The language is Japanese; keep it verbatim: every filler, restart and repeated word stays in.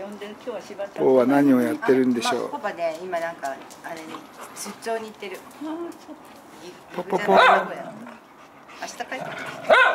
呼んで今日は柴田。 ポーは何をやってるんでしょう。 パパね、今なんかあれに出張に行ってる。 ポポポ。 明日帰ってくる。